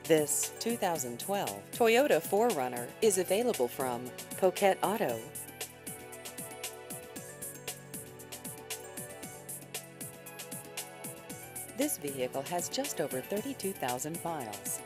This 2012 Toyota 4Runner is available from Poquet Auto. This vehicle has just over 32,000 miles.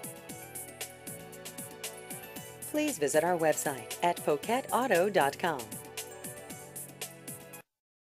Please visit our website at poquetauto.com.